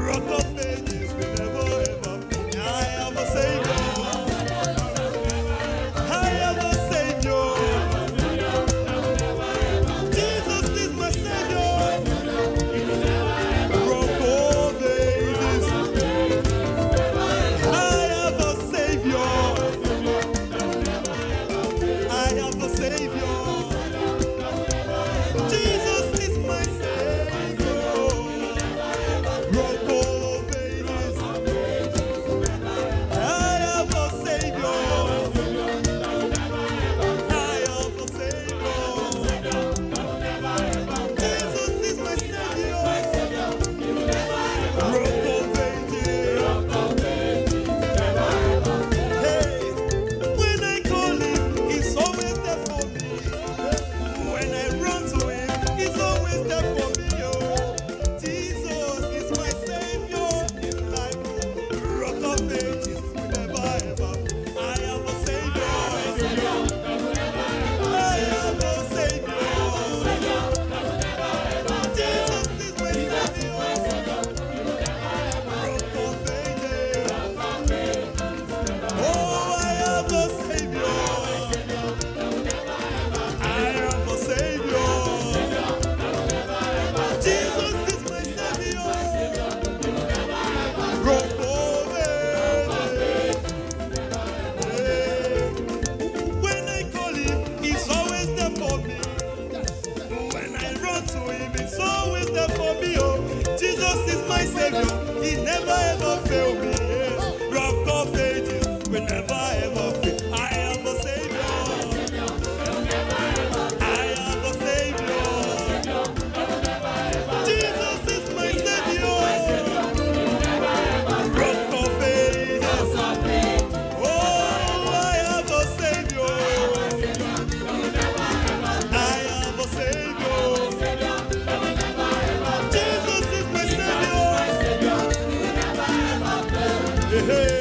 Rock of ages will never ever fail. I have a Savior. I have a Savior. Jesus is my Savior. Rock of ages. I have a Savior. I have a Savior. Jesus is my Savior. Rock of ages. I have a Savior. I have a Savior. Jesus is my Savior. Rock of ages. Hey, when I call him, he's always there for me. When I run to him, he's always there for me. Oh, Jesus is my Savior in life. Rock of ages will never ever. I have a Savior. I have a Savior. Jesus is my Savior. Rock of ages. Oh, I have a Savior. I have a Savior. Jesus is my Savior. Rock of ages. When I call him, he's always there for me. When I run to him, he's always there for me. Oh, Jesus is my Savior. He never ever fail me. Yes. Rock of ages will never ever fail. I have a Savior. I have a Savior. Jesus is my Savior. Rock of ages. Oh, I have a Savior. I have a Savior. Jesus is my Savior. Hey, hey.